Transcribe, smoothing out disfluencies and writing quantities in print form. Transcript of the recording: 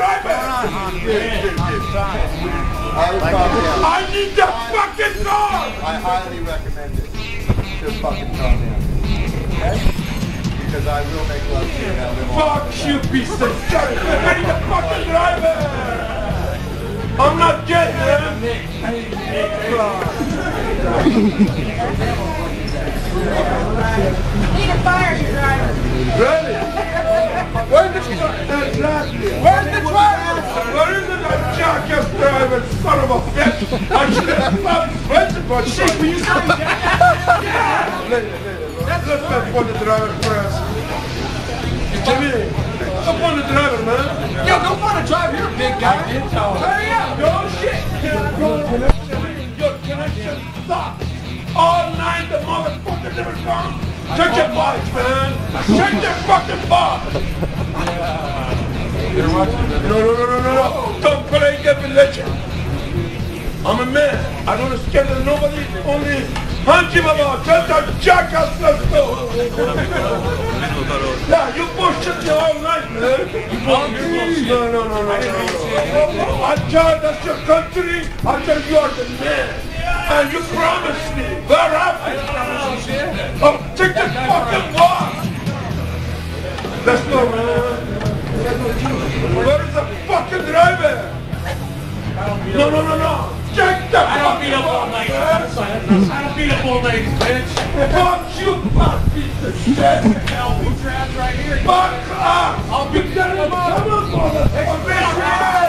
driver! I need the fucking car! I highly recommend it. Just fucking calm down. Okay? Because I will make love to you now. Fuck you, piece of shit! I need the fucking driver! I'm not gay, man! Need a fire driver. Really? Where's the driver? Where's the driver? Where is it, that jackass driver, son of a bitch? I should have stopped waiting for shit. Will you stop jackass? Yeah! Let's put the driver first. Jimmy, go find the driver, man. Yo, go find a driver. You're a big guy. Hurry up, yo, shit. Your connection sucks. All night the motherfucker never comes. Check your box, man. Check your fucking box. No. Don't play the religion. I'm a man. I don't scare nobody. Only hunt him about. Tell that jackass, let's go. Yeah, you bullshit me all night, man. No. I tell that's your country. I tell you are the man. And you promised me. Where am I? Oh, take the fucking walk. Let's go, man. Where is the fucking driver? No. Check the fucking walk, man. I don't beat up old ladies, bitch. Fuck you, fuck piece of shit. Hell, put your ass right here. Fuck off. I'll beat that up. Come on, motherfucker.